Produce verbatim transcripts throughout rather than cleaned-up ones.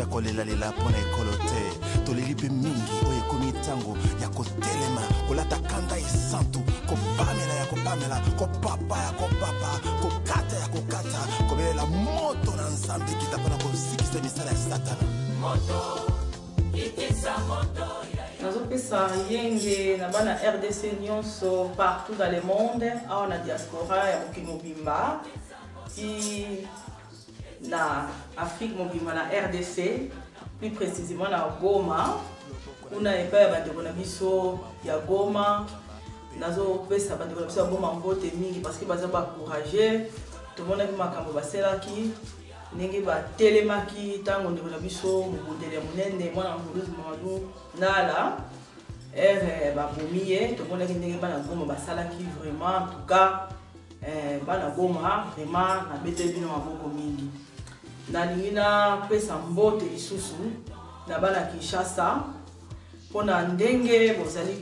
ya kolela lela pona ekolote toleli pe mingi oye komi tango ya kotelema kolata kanda esantu kopamela ya kopamela kopapa ya kopapa kokata ya kokata kobelela moto na nzambe kita pona kosikisa misala ya satana moto itisa moto. Nazopesa yenge na bana R D C nyonso partout dans le monde awa na diaspora ya mokili mobimba ti na Afrique mobimba na R D C plus précisément na Goma kuna epa ya bandeko na biso ya Goma nazopesa bandeko na biso ya Goma mbote mingi parce que baza bakourage tomonaki makambo baselaki ndenge batelemaki ntango ndeko na biso mobundeli ya monene mwana mvuluzi Mamadou Nala ere babomi ye tomonaki ndenge bana Goma basalaki vraiment en tout cas bana Goma vraiment nabeteli bino maboko mingi nalingi napesa mbote lisusu na bana Kinshasa mpona ndenge bozali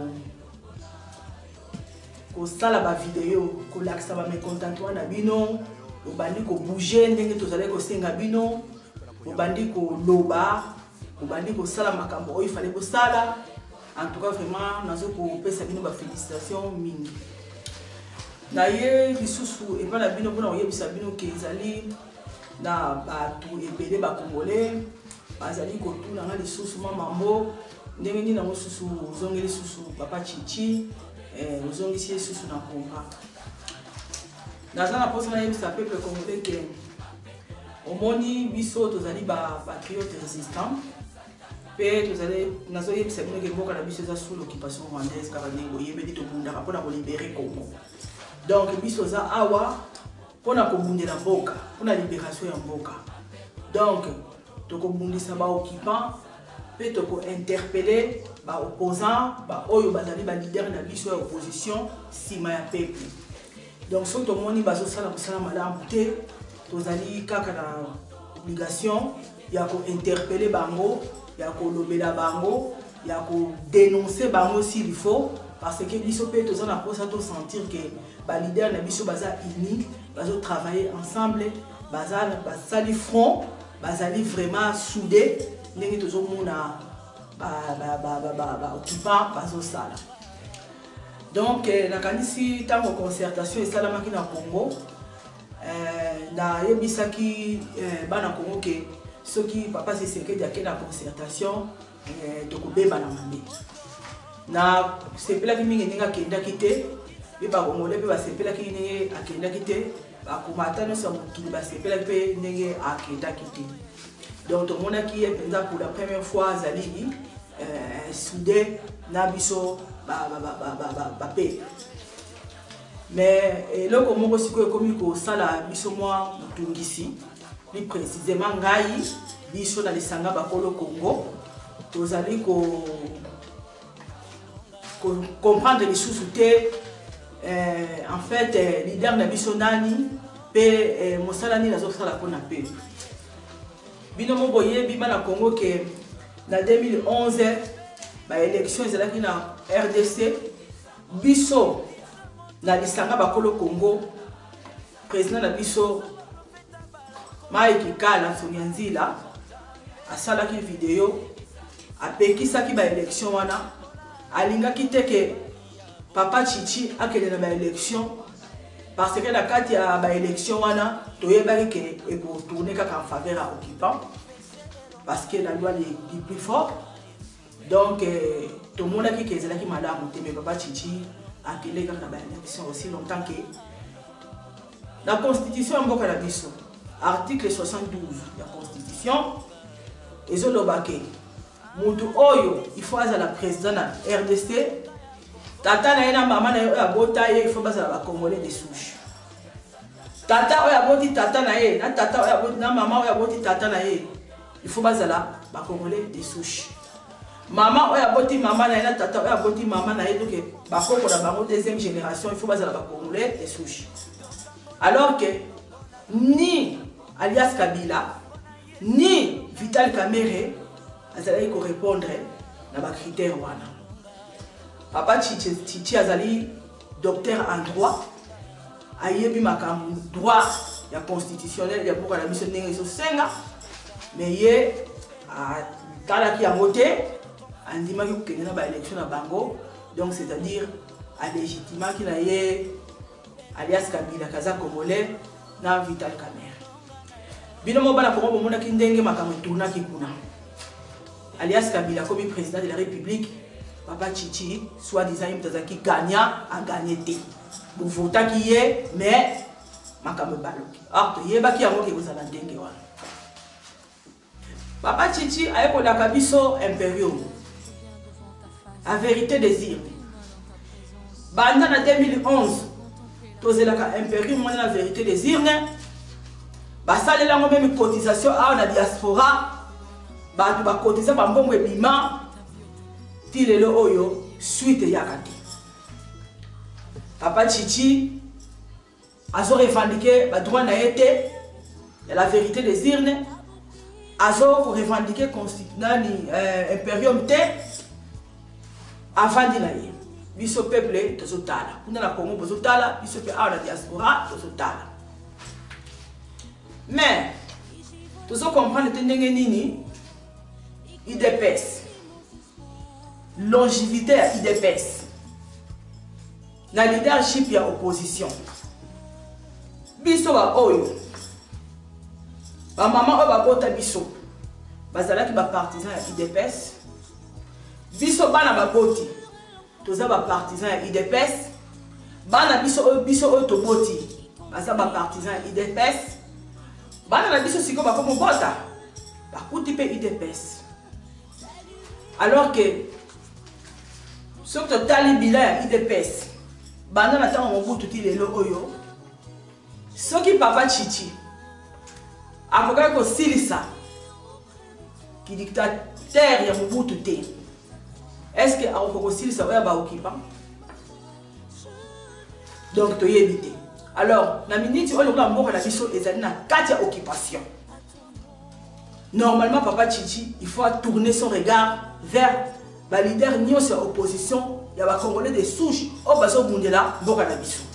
kosala bavideo kolakisa bamécontentement na bino bobandi kobouge ndenge tozali kosenga bino bobandi koloba bobandi kosala makambo oyo ifale kosala en tout cas vraiment nazo kopesa bino bafélicitation mingi na ye lisusu epa na bino mpona koyebisa bino ke ezali na bato ebele bakongole bazali kotuna nga lisusu mamambo ndenge nini nango susu ozongi lisusu papa Chichi ozongisi lisusu na kompa naza na posa nayebisa peuple congolais ke omoni biso tozali bapatriote résistant mpe tozali nazoyebisa bino ke mboka na biso eza sous l'occupation rwandaise kaka ndenge boyebeli tobundaka mpona kolibere Congo donc biso oza awa mpona kobundela mboka mpona libération ya mboka donc tokobundisa baoccupant mpe tokointerpele baopposant baoyo bazali balider na biso ya opposition nsima ya peuple. Donc soki tomoni bazosala mosala malamu te tozali kaka na obligation ya kointerpele bango ya kolobela bango ya kodénoncer bango s'il faut parce que biso mpe toza na mposa tosentir ke balider na biso baza unis bazotravailler ensemble basali front bazali vraiment soudé ndenge tozomona baoccupant bazosala. Donc nakanisi ntango concertation esalamaki na Congo nayebisaki bana Congo ke soki papa Tshisekedi ake na concertation tokobeba na mabe na sepelaki mingi ndenge akendaki te mpe bakongole mpe basepelaki ndenge akendaki te bakomata nyonso ya mokili basepelaki mpe ndenge akendaki te. Donc tomonaki ye mpenza pour la première fois azali soudé na biso bape mais eloko moko sikoyo ekomi kosala biso mwa motungisi plus précisément ngai biso na lisanga bakolo Congo tozali comprendre lisusu te en fait leader na biso nani mpe mosala nini azosala mpona mpe bino mo boyebi bana Congo ke na deux mille onze baélection ezalaki na R D C biso na lisanga bakolo Congo président na biso Mike Kala Sonyanzila asalaki video apekisaki baélection wana alingaki te ke papa Chichi akende na baélection parce que na kati ya baélection wana toyebaki ke ekotourne kaka en faveur ya occupant parce que la loi est plus fort. Donc tout le monde a dit que c'est là qui m'a dit mais papa Chichi a quelle quand la élection aussi longtemps que la constitution en Boka Biso article soixante-douze de la constitution et Zolobake Moutou Oyo il faut à la présidente R D C tata na ena maman na bota il faut baza la congolais des souches tata oya boti tata na ye na tata oya boti na maman oya boti tata na ye il faut baza la congolais des souches. Maman oya boti maman na ena tata oya boti maman na ye donc bakoko na bango deuxième génération il faut baza la congolais des souches. Alors que ni alias Kabila ni Vital Kamerhe azali ko répondre na ba critères wana. Papa Chichi Chichi azali docteur en droit ayebi makambo droit ya constitutionnel ya boka na biso ndenge so senga mais ye atalaki yango te andimaki kokende na baélection na bango, donc c'est-à-dire alégitimaki na ye alias Kabila kaza congolais na Vital Kamerhe. Bino mo bana Congo bomonaki ndenge makambo tournaki kuna. Alias Kabila comme président de la République, Papa Chichi, soi-disant il mutazaki gagnant a gagné té. Vous votaki ye mais makambo baloki. Ah to yebaki yango ke kozala ndenge wana. Papa Chichi ayekolaka biso impériaux. La vérité des urnes. Banda en deux mille onze, tozelaka impériaux moi la vérité des urnes. Basalela ngo même cotisation à la diaspora. Ba tu ba cotiser ba mbongo ebima. Ti lelo oyo suite yakati. Papa Chichi azo revendiquer ba droit na été la vérité des urnes. Azo pour revendiquer constitutionnel euh, impérium T avant de l'aller. Biso peuple tozotala. Kuna la Congo bozotala, biso pe a la diaspora tozotala. Mais tozo comprendre ndenge nini I D P S. Longévité à I D P S. Na leadership ya opposition. Biso ba oyo. Ba maman o ba bota biso. Bazalaki ba partisan ya I D P S. Biso bana ba boti. Toza ba partisan ya I D P S. Bana biso o biso o to boti. Baza ba partisan ya I D P S. Bana na biso siko ba komo bota. Ba kuti pe I D P S. Alors que ce que tali bilan ya I D P S. Bana na tango mobutu ti lelo oyo. Soki Papa Chichi akoka ko silisa ki dictateur ya mobutu te. Est-ce que akoka ko silisa oya ba occupant? Donc to yebite. Alors na minute oyo la mboka na biso ezali na kati ya occupation. Normalement Papa Chichi il faut tourner son regard vers ba leader nyonso ya opposition ya ba congolais de souche o bazo bundela mboka na biso.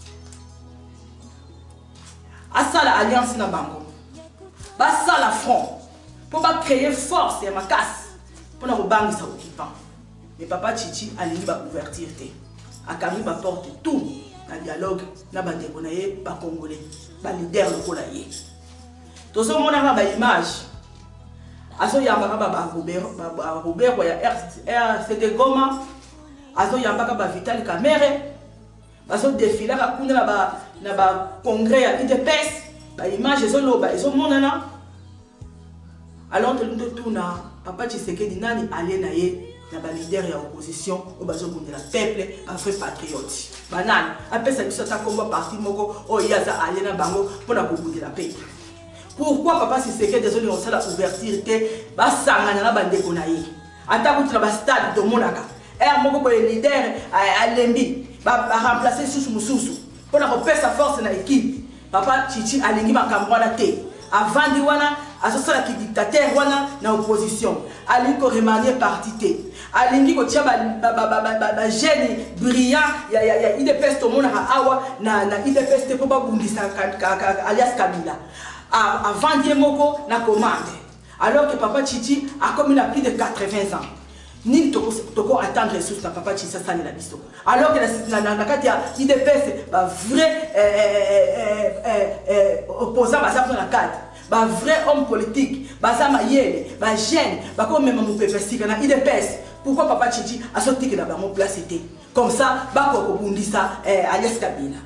Asala alliance na bango. Basala front pour pas créer force et ma casse pour ne pas bangisa occupant. Mais Papa Chichi alingi ba ouverture te. Akami ba porte tout na dialogue na bandeko na ye ba congolais, ba leader lokola ye. Tozo mona ba image. Azo yambaka ba ba Robert ba Robert ya R C D Goma. Azo yambaka ba Vital Kamerhe. Bazo défiler ka kuna na ba na ba congrès ya I D P S. Ba image ezo loba ezo monana. Alors tout tout na Papa Tshisekedi nani allié na ye na ba leader ya opposition o bazo bundela peuple un vrai patriote. Banane apesa biso ta komba parti moko o yaza allié na bango pona ko bundela peuple. Pourquoi Papa Tshisekedi désolé on sala ouverture te ba sangana na bandeko na ye. Ata kutra ba stade to monaka. Er moko ko leader alembi ba remplacer susu mususu pona ko pesa force na équipe. Papa Chichi alingi makambo wana te. Avandi wana asosala ki dictateur wana na opposition. Alingi ko remanier parti te. Alingi ko tia ba ba ba ba ba jeune brillant ya ya ya I D P S to mona awa na na I D P S te po ba bundisa alias Kabila. Avandi moko na commande. Alors que Papa Chichi a comme il a plus de quatre-vingts ans. Ni toko toko attendre ressources na Papa Chichi ça la biso. Alors que la na na kati ya I D P S ba vrai euh euh euh opposant ba ça na cadre. Ba vrai homme politique, ba za mayele, ba jeune, ba comme même mon peuple sika na I D P S. Pourquoi Papa Chichi a sorti que na ba mon place était. Comme ça ba ko bundisa alias Kabila.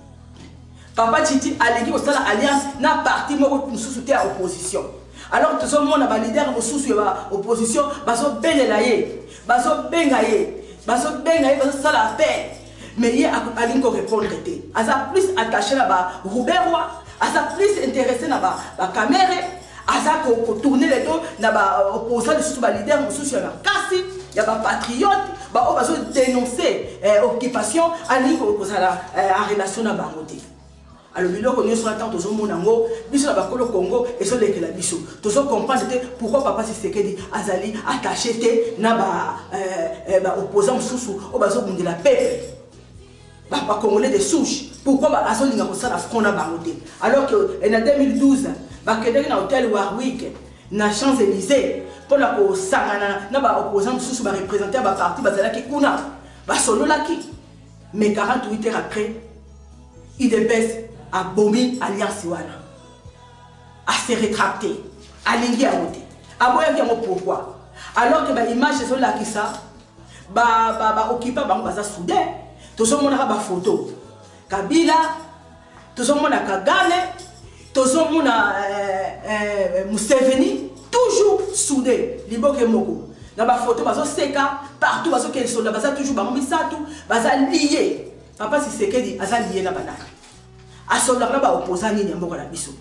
Papa Chichi a l'équipe au stade alliance na parti moko mususu te à opposition. Alors tout ce monde a leader mususu ya opposition baso belela ye, baso benga ye, baso benga ye baso sala paix. Mais il a alingo répondre te. Asa plus attaché là ba Robert Roi, asa plus intéressé na ba ba Kamerhe, asa ko tourner les dos na ba opposant de sous ba leader mususu ya kasi, ya ba patriote, ba o baso dénoncer occupation alingo ko sala en relation na ba ngote. Alors, nous avons tous les Congo, nous avons le Congo et nous avons la biso. Nous avons comprendre pourquoi Papa Tshisekedi Azali attaché na opposant sous au bazo de la paix. Papa Congolais de souche. Pourquoi Azali n'a pas ça la front na bangote. Alors que en deux mille douze, ba kedek na hôtel Warwick, na Champs-Élysées pour la sangana na ba opposant sous ba représenter ba parti bazala ki kuna ba solo laki mais quarante-huit heures après I D P S a bombé alliance wana a se rétracté a lingi a voté a boya ki pourquoi alors que ba image sur la ki ça ba ba ba occupa ba baza soudain to so mona ba photo Kabila to so mona Kagame to so mona euh Museveni toujours soudé liboke moko na ba photo bazo seka partout bazo ke soldat baza toujours ba misatu baza lié papa Tshisekedi aza lié na banani a soldat na ba opposant ni mboka na biso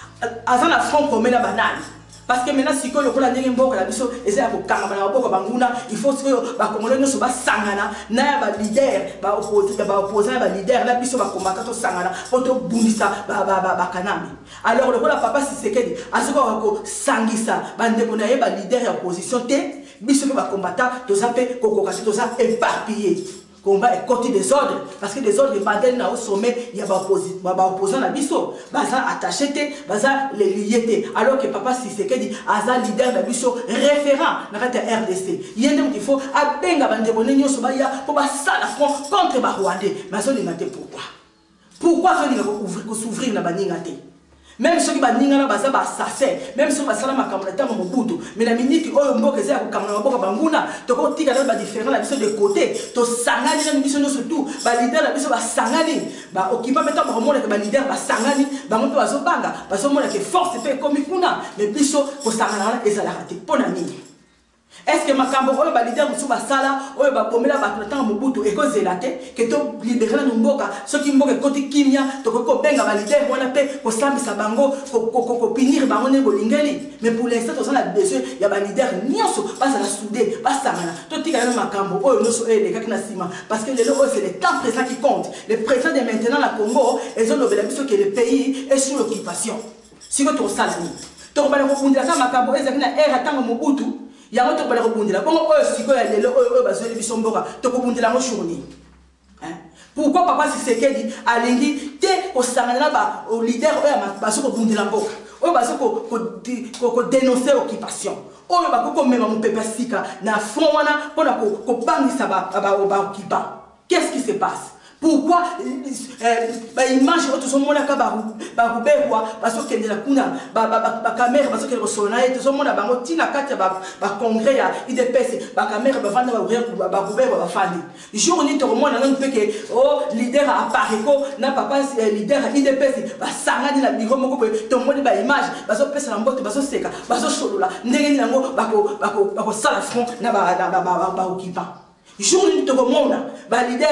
aza na front commun na banani parce que maintenant si ko lokola ndenge mboka na biso eza ko kanga na boko banguna il faut que ba congolais no so ba sangana na ba leader ba opposant ba opposant ba leader na biso ba komaka to sangana poto bundisa ba ba ba kanami alors lokola papa Tshisekedi azoko ko sangisa ba ndeko na ye ba leader ya opposition te biso ba combattant to zape kokoka to za éparpillé combat et côté des ordres parce que des ordres bandel na au sommet il y a ba opposant ba opposant na biso baza attaché te baza les liés alors que papa Tshisekedi aza leader na biso référent na kata R D C yende il faut abenga bandeko nyonso ba ya pour ba sala front contre ba Rwandais mais ça ne mate pourquoi pourquoi ça ne ouvrir s'ouvrir na baninga te même ceux qui baninga na baza ba assassin même ceux basala makambo ta mobutu mais la minute oyo mboka za ko kamana mboka banguna to ko tika na ba différent la biso de côté to sangani na biso no surtout ba leader la biso ba sangani ba okipa meta ba mona ke ba leader ba sangani ba moto bazo banga bazo mona ke force pe comme kuna mais biso ko sangana na ezala raté pona nini est-ce que makambo oyo ba leader musu ba sala oyo ba pomela ba temps mobutu e ko zelate ke to libérer na mboka ceux qui mboka côté kimia to ko benga ba leader wana pe ko sambisa bango ko ko ko pinir bango ne bolingeli mais pour l'instant to ça besoin ya ba leader nyonso ba ça la soudé ba sangana to tika na makambo oyo no so ele kaki na sima parce que le c'est le temps présent qui compte le présent de maintenant la Congo et ont le biso que le pays est sous l'occupation si ko to sala ni to ba ko kundira ka makambo ezaki na era tango mobutu yango to bala ko bundila bongo oyo siko ya lelo oyo bazoli biso mboka to ko bundila ngo shoni hein pourquoi papa Tshisekedi alingi te ko sangana ba au leader oyo baso ko bundila mboka oyo baso ko ko ko dénoncer occupation oyo ba ko mema mo pepa sika na front wana pona ko ko bangisa ba ba ba occupa qu'est-ce qui se passe pourquoi bah image autres sont mona ka ba ba kuberwa baso kendela kuna ba ba ba caméra baso ke resona et tout mona ba motina kati ba ba congrès ya I D P S ba caméra ba vanda ba ba kuberwa ba fandi jour ni to mona non pe ke oh leader a apparaît ko na papa leader I D P S ba sangani na biro moko pe to moni ba image baso pesa na mbote baso seka baso solola ndenge ni nango ba ko ba ko ba ko sala front na ba ba ba ba occupant jour ni to mona ba leader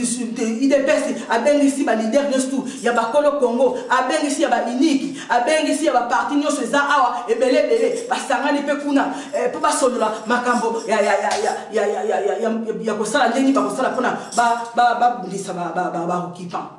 I D P S a bengi si ba leader nyonso ya ba kolo Congo a bengi si ya ba iniki a bengi si ya ba parti nyonso za awa e belé belé ba sangani pe kuna pe ba solola makambo ya ya ya ya ya ya ya ya ko sala ndeni ba ko sala pona ba ba ba bundisa ba ba ba occupant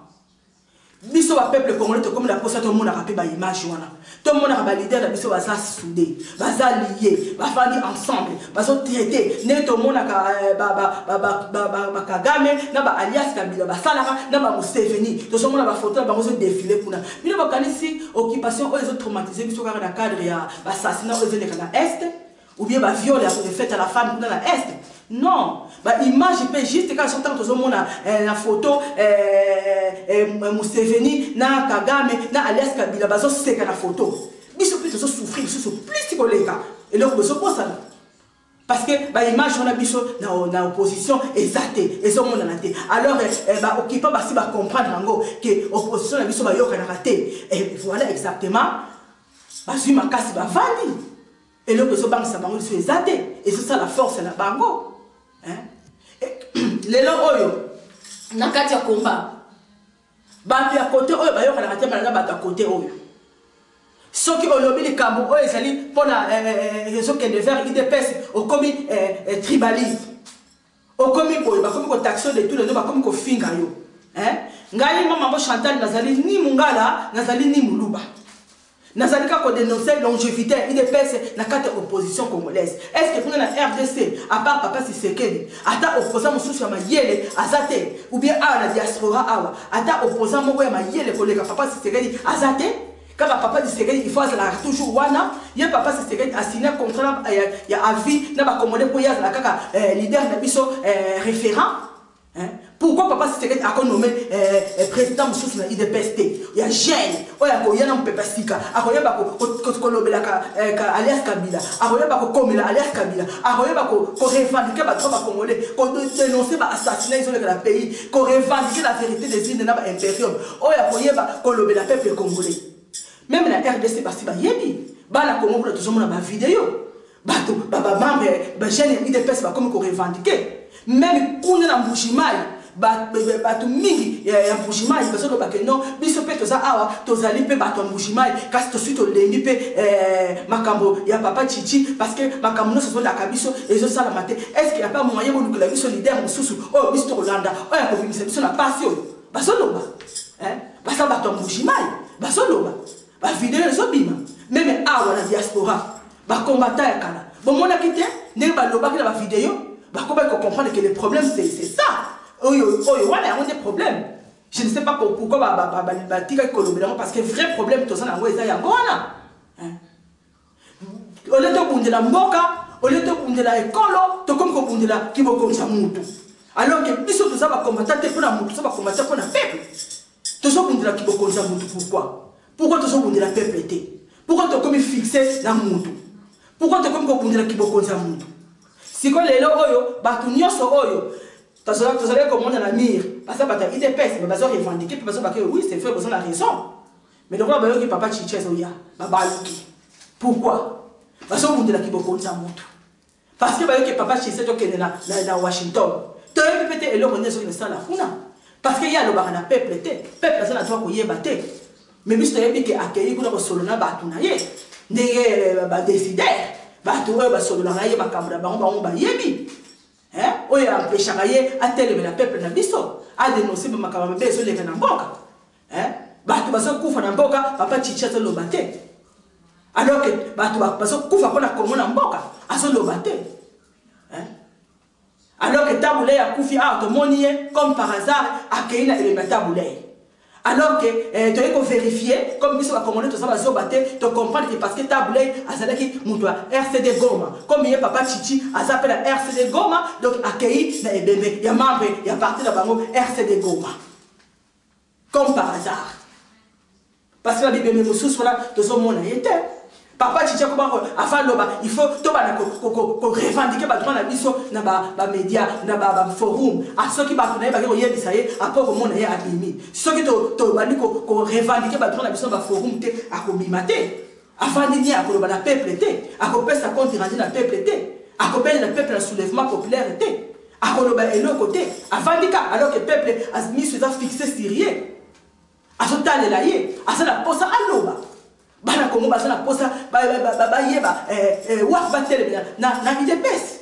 biso ba peuple congolais to comme la posa to mona rapé ba image wana to mona ba leader da biso ba za soudé ba za lié ba fandi ensemble ba so traité ne to mona ka ba ba ba ba ba Kagame na ba alias Kabila ba salaka na ba Museveni to so mona ba photo ba zo défiler kuna bino ba kanisi occupation o les autres traumatisés biso ka na cadre ya ba assassinat o zele kana est ou bien ba viol ya fait à la femme dans la est. Non, bah image peut juste quand j'entends tout le monde la photo Museveni na Kagame na alias Kabila bazo c'est la photo. Biso plutôt souffrir, biso plus psychologique. Et donc besoin pour ça. Parce que bah image on a biso na na opposition exacté et ça monde na té. Alors bah occupant bah si bah comprendre ngo que opposition na biso bah yoka na raté. Et voilà exactement bah si ma casse bah vandi. Et donc besoin banque ça bango c'est exacté et c'est ça la force na bango. Les gens qui ont un combat, ils ont côté oyo bayo kana katia malanga bato côté oyo. Ceux qui ont lobby les Cameroun ils allaient pour la réseau qui de faire I D P S au commis tribalisme. Au commis boy, ba comme ko taxo de tout le ba comme ko finga yo. Hein? Ngai mama mo Chantal nazali ni mungala, nazali ni muluba. Nazalika ko dénoncer longévité I D P S na carte opposition congolaise. Est-ce que pour la R D C à part papa Tshisekedi, ata opposant mususu ya mayele azate ou bien à la diaspora awa, ata opposant moko ya mayele koleka papa Tshisekedi azate Quand papa dit Tshisekedi, il faut toujours wana. Il y a papa Tshisekedi a signé un contrat, il y a avis, il y a commandé pour y avoir le leader de biso référent. Pourquoi papa Tshisekedi a nommé président de l'I D P S T? Il y a jeune, il y a un homme pepasika, il y a alias Kabila, il y a alias Kabila, il y a revendiquer les trois Congolais, dénoncer l'assassinat de la pays, revendiquer la vérité des îles de l'impérium, il y a le peuple congolais. Même la R D C, il y a la Congo, il y a une vidéo. Il y a des jeunes I D P S qui ont revendiqué. Même quand on a un bouchimai, bato mingi ya bouchimai parce que non biso pe toza awa tozali pe bato bouchimai kasi to suite olengi pe makambo ya papa Chichi parce que makambo no so la kabiso ezo sala mate est-ce qu'il y a pas moyen de que la biso leader mususu oh biso to Rwanda oh ya ko bimisa biso na passion baso loba hein basa bato bouchimai baso loba ba vidéo zo bima même awa na diaspora ba combattant ya kala bon mona kité ne ba loba ki na ba vidéo. Comment comprendre que le problème c'est ça? Oh, oh, oh, il y a des problèmes. Je ne sais pas pourquoi parce que le vrai problème, tout ça, c'est qu'il y a un au lieu de bouger la mboka, au lieu de bouger la école, tu comme bouger la qui va comme ça moutou. Alors que puis tout ça va combattre pour la moutou, ça va combattre pour la peuple. Tu sais bouger la qui va comme ça moutou pourquoi? Pourquoi tu sais bouger la peuple était? Pourquoi tu comme fixé la moutou? Pourquoi tu comme bouger la qui va comme ça moutou? Si vous avez batu nyonso oyo tozala tozala comme on a la mire parce que bata I D P S mais bazo revendiquer parce que oui c'est fait besoin la raison mais donc là bayo ki papa Chichi oya babaluki pourquoi parce que on dit la kiboko nza mutu parce que bayo ki papa Chichi to kende na na Washington to répéter et le on est sur le sala kuna parce que y a le barana peuple té peuple ça na toi ko yeba té mais biso yebi ke accueillir kuna ko solo na batu na ye ndenge ba décider bato oyo basololaka ye makambo na bango bango bayebi oyo ampeshaka ye atelemela peuple na biso adénonce makambo mabe ezoleka na mboka bato bazokufa na mboka papa Chichi azoloba te alors que bato bazokufa mpona kongo na mboka azoloba te alors que Tabulei akufi awa tomoni ye comme par hasard akei na elema Tabulei. Alors que euh, tu as vérifié, comme ils sont accommodés, tu as tu comprends que parce que Tabulei a dit R C D Goma. Comme il y a papa Chichi, a appelé R C D Goma, donc accueilli, il y a membre, il y a parti de la banque R C D Goma. Comme par hasard. Parce que la Bible me sous voilà, tout ce monde a été. Papa Chichi, il faut revendiquer les droits dans les médias, dans les forums. À ceux qui sont à part au monde, il y a abîmé. Ceux qui revendiquent les droits dans les forums, à combimater. Avant de dire à la peuple, à couper sa compte rendu dans le peuple, à couper le peuple dans le soulèvement populaire, à couper l'autre côté. Avant de dire, alors que le peuple a mis sur fixé syrien, à ce temps là, à ce la pose à l'eau. Bana Congo bazana posa ba ba ba yeba eh wa batele na na I D P S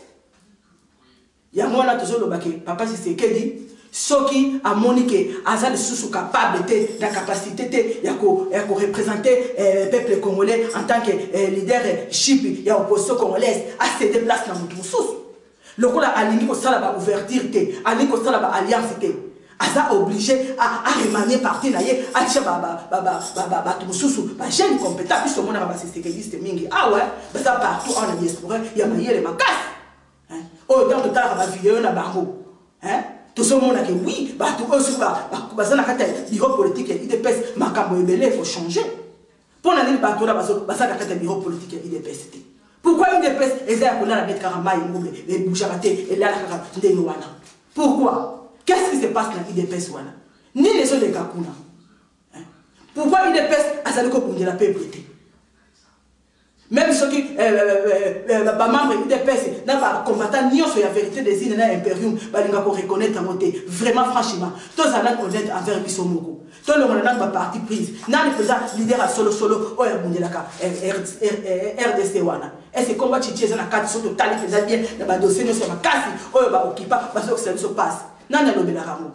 ya mwana tozolo bake papa Tshisekedi soki a monique azali susu capable te la capacité te ya ko ya ko représenter le peuple congolais en tant que leadership ya opposition congolaise a se déplacer na mutu susu lokola alingi ko sala ba ouverture te alingi ko sala ba alliance te aza obligé à, à remanier parti na ye à tia ba ba ba ba ba ba tout susu ba jeune compétent puisque mon ba Tshisekedi mingi ah ouais ba ça partout en diaspora ya mayele makasi hein oh dans le temps ba vidéo na bango hein tout ce monde a que oui ba tout aussi ba ba ça na kata bureau politique I D P S makambo ebele faut changer pour na nini ba tout là ba ça na kata bureau politique I D P S. Pourquoi I D P S eza ko na la mettre karama ngombe et boucharate et là la ndenge wana pourquoi? Qu'est-ce qui se passe dans l'I D P S? Ni les autres Kakuna. Pourquoi l'I D P S a sali ko pour la peuple? Même ceux qui sont membres de l'I D P S, n'a pas combattant ni sur la vérité des îles dans l'impérium, ils vont reconnaître la montée. Vraiment, franchement, tous les gens honnêtes envers Bissomoko. Tous les gens qui ont parti prise. N'a le président leader à solo solo, oh, il y a R D C. Et c'est combat Chichi, il y a quatre sur le talent, il y a bien, il y a dossier sur la casse, oh, il y a occupé, parce que ça se passe. Nana lobe la ramo.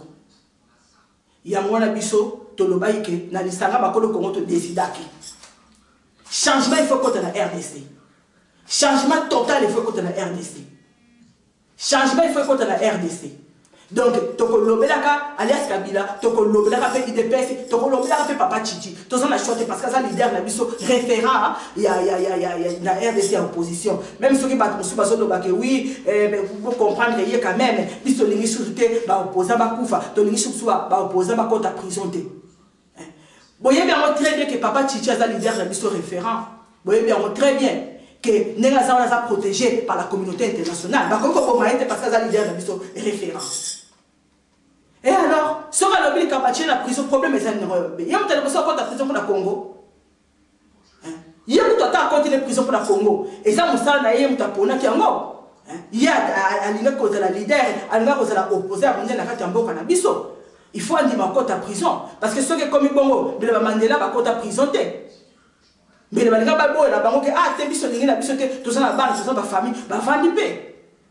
Ya mwana biso to lobaike na lisanga bakolo kongo to décidaki. Changement il faut contre la R D C. Changement total il faut contre la R D C. Changement il faut contre la R D C. Donc, toko lobelaka alias Kabila, toko lobelaka pe I D P S, toko lobelaka pe Papa Chichi. Tous on a choisi parce que ça leader na biso référent, il y a il y a il y a il y a na R D C en opposition. Même ceux qui battent musu baso lobake oui, mais vous comprendre il y a quand même biso lingi souté ba opposant ba kufa, to lingi souté ba opposant ba kota prison té. Voyez bien très bien que Papa Chichi a leader na biso référent. Voyez bien très bien que Nengaza a protégé par la communauté internationale. Bah comme comme parce que ça leader na biso référent. Et alors, si on a l'obligé de la prison, le problème est que il y a une prison pour la prison pour le Congo. Il y a une prison la prison pour le Congo. Et ça, on sait qu'il y a une prison il y a un leader, un opposé à l'opposition. Il faut dire que la prison. Parce que ceux qui sont comme Bongo, ils vont demander la prison. Mais les gens qui ont la banque, ah, tu es biso, tu es biso, tu es la banque, tu es la famille, tu vas vendre paix.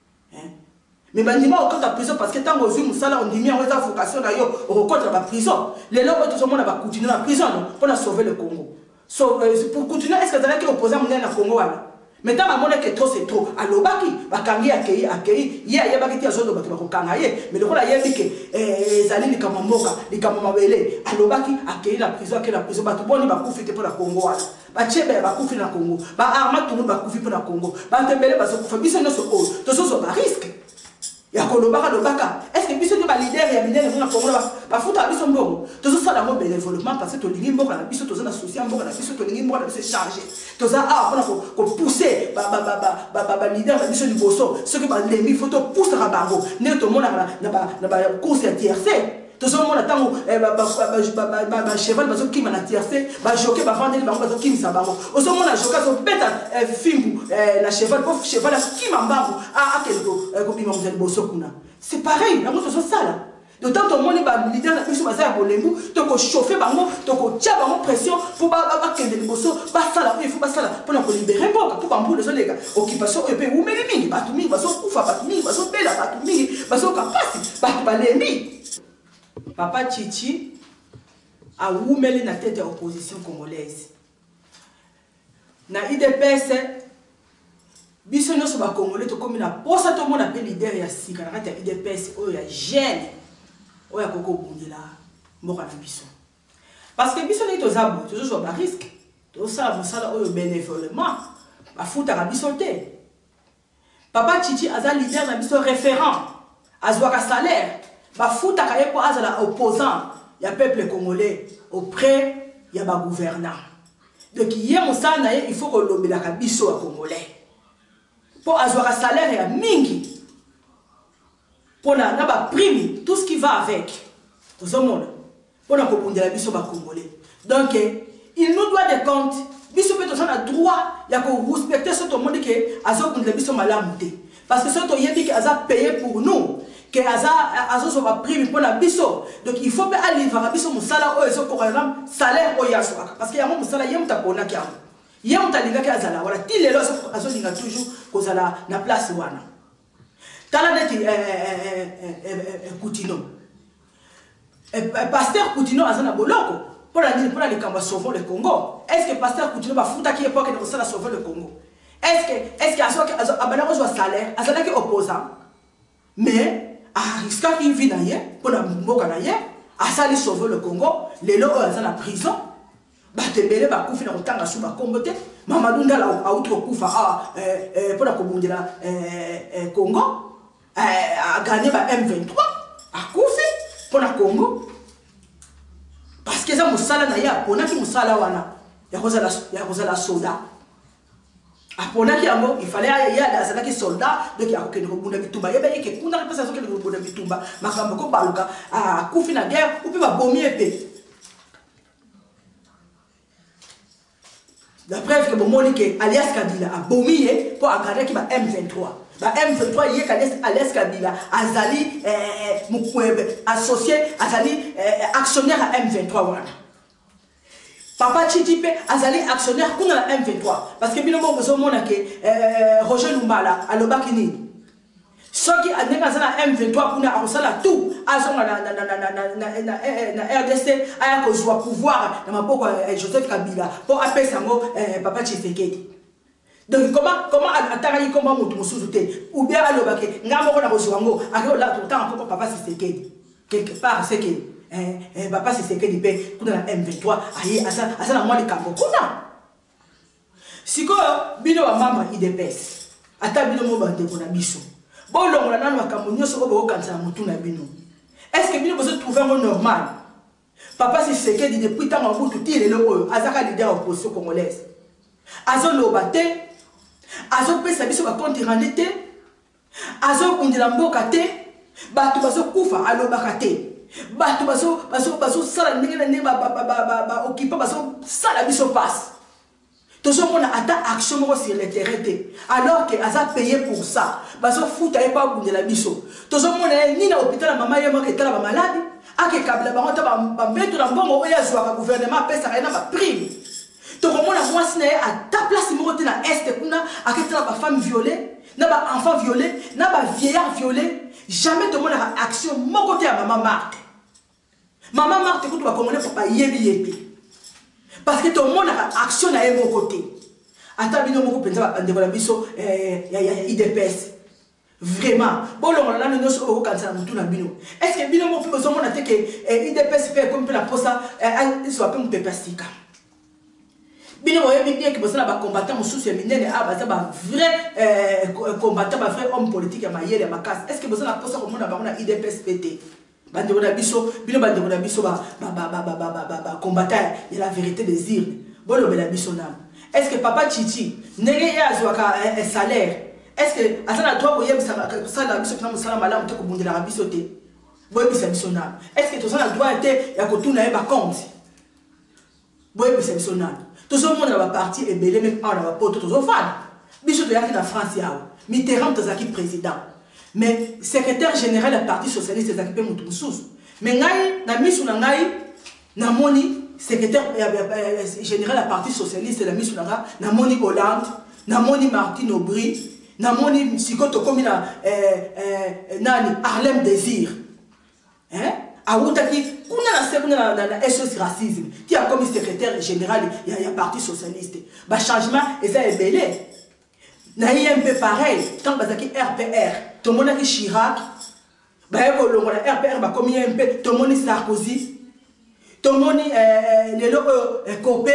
Mais bandima au compte la prison parce que tant que vous ça là on dit bien on a vocation d'ailleurs au compte la prison. Les gens tout le monde va continuer la prison pour sauver le Congo. So, euh, pour continuer est-ce que vous allez opposer à mon na Congo là? Mais tant que mon que trop c'est trop. Alors baki bakangi accueilli accueilli il y a baki ti azodo baki bakokangaye mais le rôle yebi que eh zali ni kama mboka ni kama mabele alors baki accueilli la prison que la prison ba tout boni ba kufite pour la Congo là. Ba chebe ba kufi na Congo. Ba arma tout ba kufi pour la Congo. Ba tembele ba so kufa biso no so o. To so so ba risque. Est-ce que biso de ba leader ya leader na Congo ba futa biso mbongo to so sala mo bénévolement parce que to lingi mboka na biso to zo na social mboka na biso to lingi mboka na biso changer to za ah pona ko ko pousser ba ba ba ba ba leader na biso liboso ce que ba lemi faut to pousser ra bango ne to mona na ba na ba course ya T R C to so mona tango ba ba ba ba cheval ba zo kima na T R C ba joker ba vendre ba ba zo kima sa bango o so mona joker zo beta fimbu na cheval pour cheval la kima mbango ah akelo ko bima mo liboso kuna. C'est pareil, la moto c'est ça là. D'autant que mon leader n'a plus sur bazar pour les bouts, donc on chauffe bango, donc on tient bango pression pour pas pas que des bossos, pas ça là, il faut pas ça là pour nous libérer bon, pour bambou les les gars. Occupation et puis où mais les mini, pas tout mini, pas so kufa, pas tout mini, pas so bella, pas tout mini, pas so capacité, pas pas les mini. Papa Chichi a oumeli na tête de l'opposition congolaise. Na I D P S biso nyonso ba congolais to komi na posa to mona pe leader ya sika na kati ya I D P S oyo ya jeune oyo akoko bundela mboka na biso parce que biso ni to zabo to zo ba risque to sala mosala oyo bénévolement ba futa ka biso te. Papa Chichi aza leader na biso référent azwa ka salaire ba futa ka yepo azala opposant ya peuple congolais auprès ya ba gouvernant. Donc hier mosala na ye il faut ko lombela ka biso ya congolais pour avoir un salaire à mingi pour na ba prime tout ce qui va avec tout ce monde pour na ko bundela biso ba congolais. Donc il nous doit des comptes biso peut on a droit ya ko respecter ce tout monde que azo bundela biso malamu te parce que ce to yebi que aza payé pour nous que aza azo so ba prime pour la biso. Donc il faut pas aller vers biso mon salaire o eso ko salaire o ya parce que ya mon salaire yem ta pona kia il y a un talinga qui a zala voilà il est là azo linga toujours ko zala na place wana tala neti Koutino pasteur Koutino azana boloko pour la dire pour la kamba sauver le Congo. Est-ce que pasteur Koutino va fouta qui époque de ça sauver le Congo? Est-ce que est-ce que azo abana reçoit salaire azana qui opposant mais a risque qui vit naie pour la mboka naie a sali sauver le Congo les lots azana prison batebele bakufi na kotanga su bakombo te Mamadou Ndala autre kufa ah euh pour la kobundela euh Congo a gagné ba M vingt-trois a kufi pour la Congo parce que ça musala na ya pona ki musala wana ya koza la ya koza la soldat a pona ki amo il fallait ya ya ça ki soldat donc ya kokende kobunda bitumba yeba yeke kuna pesa zo kende kobunda bitumba makambo ko baluka a kufi na guerre ou puis ba bomi épée. La preuve que mon monique alias Kabila a bombé pour agarrer qui va M vingt-trois. La M vingt-trois y est alias Kabila azali associé azali actionnaire à M vingt-trois voilà. Papa Chichi azali actionnaire pour la M vingt-trois parce que bien bon besoin mon que Roger Lumbala à l'Obakini. Ceux qui ont un M vingt-trois pour na tout azonga na na na na na na R D C aya ko joie pouvoir na maboko Joseph Kabila pour appeler ça mo Papa Tshisekedi. Donc comment comment atarayi comment mutu mususu te ou bien alobake ngamo ko na kozuango akelo la tout temps encore papa Tshisekedi quelque part c'est que eh, eh papa Tshisekedi pe kuna na M vingt-trois ayi asa asa na mwa likambo kuna siko bino wa mama I D P S ata bino mo bande ko na biso bon longo na nanu makambo nyoso ko bo kanza mutu na bino est-ce que bino bozo trouver un normal papa Tshisekedi depuis tant mutu tire le oyo azaka leader opposition congolaise azo lobate azo pesa biso ba compte rendu te azo kundela mboka te bato bazo kufa alobaka te bato bazo bazo bazo sala ndenge na ndenge ba ba ba ba occuper bazo sala biso passe toujours on a ata action sur le terrain te alors que aza payé pour ça bazo futa e pa kundela biso toujours on a ni na hôpital mama yemo ke tala ba malade ake kabla ba ngota ba mbeto na mbongo oya zwa ka gouvernement pesa ka na ba prime. Donc, on a moi à ta place, il na est kuna à ba femme violée, na ba enfant violé, na ba vieillard violé. Jamais tout le monde a action mon côté à maman Marthe. Maman Marthe écoute va commander pour pas yebi yebi. Parce que tout le monde a action à mon côté. Ata bino moko penza ba bande la biso eh ya ya I D P S. Vraiment. Bon on a nous au cancer mutu na bino. Est-ce que bino moko besoin na te que I D P S fait comme la posa il soit pas un peu plastique. Bino voyez bien que besoin ba combattant mususu minene a baza ba vrai combattant ba vrai homme politique ya mayele ya makasi. Est-ce que besoin la posa comme na ba na I D P S P T bande na biso bino bande na biso ba ba ba ba ba ba combattant de la vérité des îles. Bon le la biso na. Est-ce que papa Chichi ndenge ya azwaka un salaire? Est-ce que asana toi boye ça ça la biso na musala malamu te ko bundela la biso te? Boye bisa biso na. Est-ce que to ça na droit te ya ko tuna e ba compte? Boye bisa biso na. Tout le monde va partir et belé même en la porte tous aux fans. Biso de la France yao. Mitterrand tozaki président. Mais secrétaire général du parti socialiste tozaki pe mutu mususu. Mais ngai na misu na ngai na moni secrétaire général du parti socialiste la misu na nga na moni Hollande, na moni Martine Aubry, na moni sikoto komi na euh euh nani Harlem Désir. Hein? Aoutaki, kuna na sekuna na S O S racisme, qui a comme secrétaire général il y a parti socialiste. Ba changement et ça est belé. Na I M P pareil, tant bazaki R P R, tout le monde a Chirac, ba yeko longo na R P R ba comme I M P, tout le monde Sarkozy, tout le monde le lo Copé.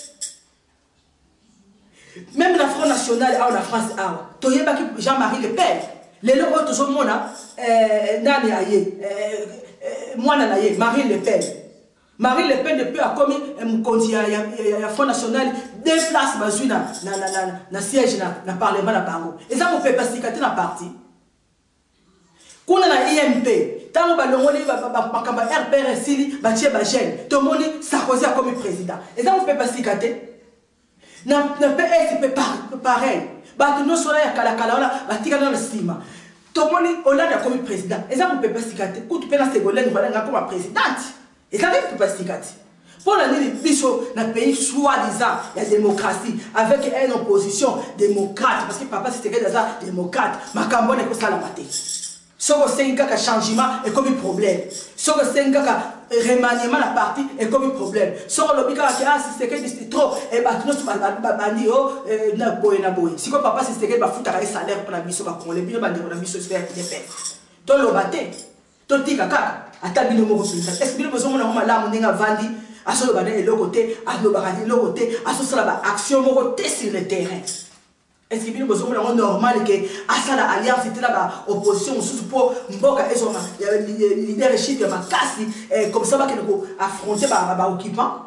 Même la Front National a la France a. To yebaki Jean-Marie Le Pen. Le lo tout le monde euh nani aye. Moi, Marine Le Pen. Marine Le Pen depuis a commis un Front National deux places dans le siège dans le Parlement de Bango. Et ça me fait passer dans la partie. Quand on a I M P, tant que on a R P R Sili, Baché Bagel, tout le monde Sarkozy a commis président. Et ça me fait passer dans le P S c'est pareil. Nous sommes là, nous sommes là, nous tout le monde Hollande a commis président. Et ça, on peut pas s'y gâter. Quand tu peux la Ségolène, voilà, comme présidente. Et ça, on peut pas s'y gâter. Pour l'année, les bichos, dans le pays, soi-disant, il y a démocratie, avec une opposition démocrate. Parce que papa, c'était un démocrate. Ma cambone est comme ça la maté. Ce que c'est un changement est comme un problème. Ce que c'est un remaniement la partie est comme un problème. Ce que l'obligation ah si c'est que c'est trop et bah nous sommes bandi oh na boy na boy. Si quoi papa c'est que bah foutre un salaire pour la mission bah qu'on les bien bandi pour la mission faire des paix. Toi le baté. Toi tika kaka atabino mo ko est-ce que besoin na ma la moninga vandi aso le bané le côté à le baradi le côté aso sala ba action mo côté sur le terrain. Est-ce que nous avons normal que à ça l'alliance était là opposition sous pour mboka et son leadership de ma casse comme ça va que nous affronter par par occupant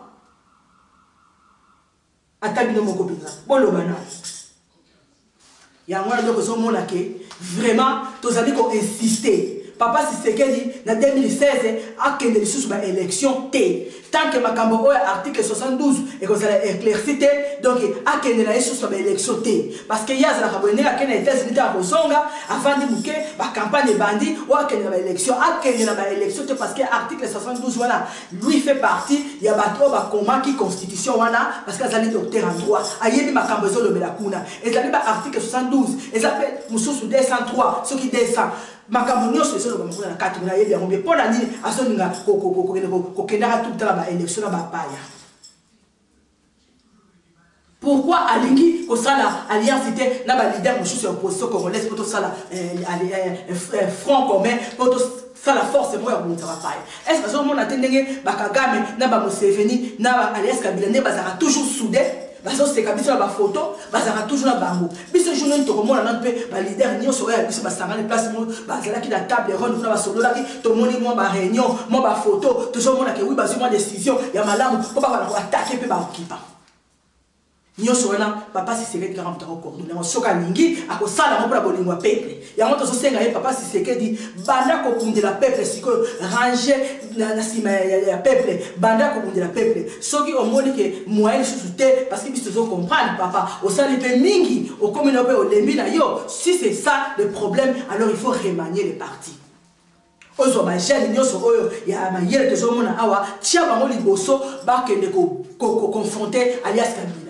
atabino mon copine bon le bana il y a moi donc besoin mon que vraiment tous amis qu'on insister papa Tshisekedi en deux mille seize a kende les sous ba élection T tant que makambo o article soixante-douze et que ça éclairci T donc a kende la sous ba élection T parce que yaza la kabonela kene États-Unis ta bozonga avant de bouquer ba campagne bandi ou a kende la élection a kende la élection T parce que article soixante-douze voilà lui fait partie il y a bato ba combat qui constitution wana parce que ça les docteur en droit ayebi makambo zo le belakuna et ça ba article soixante-douze et ça fait mususu deux cent trois ce qui descend makambo nyonso eso loba mokona na kati na yebi yango mpo na nini azoninga kokendaka tout le temps ba élection na bapaya Pourquoi alingi kosala alliance te na ba leader mosusu ya opposition congolaise pour sala front commun pour ça la force moi ya bonzaka paye. Est-ce que zo mona tendenge ba Kagame na ba Museveni na ba Alias Kabila ne bazaka toujours soudés bazo se kabiso na ba photo bazaka toujours na bango. Biso journée to komona na pe ba leader nyonso ya biso basanga les place mo bazala ki na table ronde na ba solo la ki to moni mo ba réunion mo ba photo toujours mona ke oui bazo mo décision ya malamu pour ba ko attaquer pe ba okipa. Nyonso wana papa Tshisekedi quarante ans coordonné on soka lingi akosala mo pour la bolingwa peuple ya moto so senga ye papa Tshisekedi banda ko kundela peuple siko ranger na sima ya peuple banda ko kundela peuple soki omoni ke moyen sous-té parce que biso zo comprendre papa au sali pe mingi au communauté au lembi na yo si c'est ça le problème alors il faut remanier les partis ozo ba jeune nyonso oyo ya mayele te zo mona awa tia bango liboso ba kende ko confronter Alias Kabila.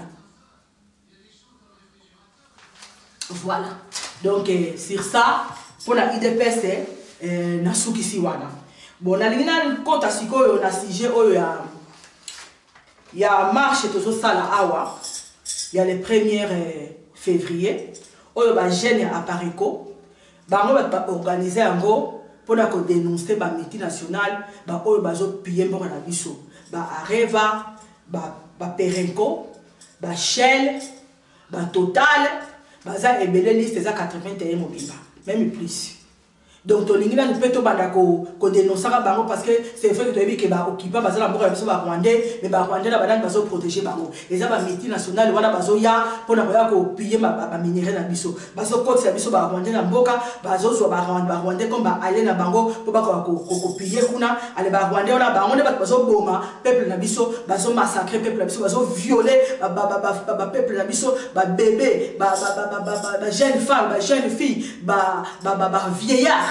Voilà. Donc, euh, sur ça, pour la I D P S, euh, Nasuki Siwana. Bon, on a un compte à ce qu'on a sujet, il y a marche tout ça là, awa. Il y a le premier février. On a jeune à Parico. On va organiser un gros pour dénoncer la multinationale. On va payer pour la biso. Areva, Perenco, Shell, Total. Baza et belé liste des quatre-vingt-un mobimba, même plus. Donc, tu l'ingénieur ne peut pas dénoncer parce que c'est vrai que tu as vu que les occupants baza la mort sont rwandais, mais les rwandais la badane bazo protéger bango. Les aba multinationales voilà bazo ya pour na koya ko piller ma ba minerai na biso. Bazo côté biso ba rwandais na mboka, bazo zo ba rwandais comme ba aller na bango pour ba ko ko piller kuna, aller ba rwandais on a bango ne bazo boma peuple na biso, bazo massacrer peuple na biso, bazo violer ba ba ba peuple na biso, ba bébé, ba ba ba ba ba jeune femme, ba jeune fille, ba ba ba vieillard.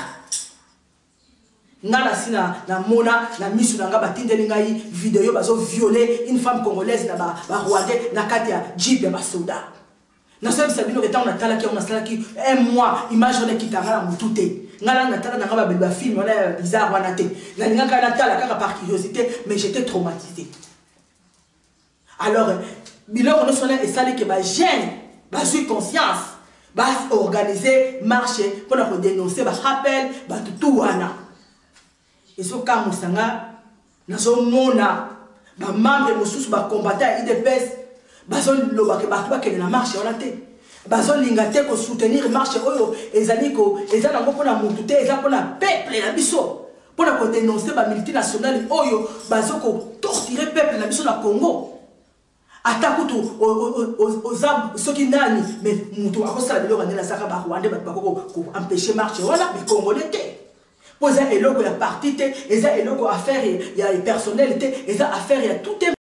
Nana sina na mona na misu na nga batindeli ngai vidéo bazo violer une femme congolaise na ba ba rwandais na kati ya jeep ya ba soda. Na sabi sabino keta on atala ki on asala ki un mois image on ekitanga na mutute. Ngala na tala na nga ba beba film on a bizarre wana te. Na ninga ka na tala kaka par curiosité mais j'étais traumatisé. Alors bilo on sona esali ke ba jeune ba suis conscience ba organiser marche pour na dénoncer ba rappel ba tout wana. Et ce cas Moussanga, nous sommes mona, les membres de ba combattant I D P S, bazon lobake ba ke na marche on a té. Bazon lingate ko soutenir marche oyo ezali ko ezala ngo pona mutu te ezala pona peuple na biso. Pona ko dénoncer ba multinationale oyo bazo ko torturer peuple na biso na Congo. Atakutu aux soki nani mais mutu akosala biloko na saka ba Rwanda ba ko empêcher marche wala mais Congolais té. Poser eloko ya parti te, eza eloko affaire ya personnalité, eza affaire ya tout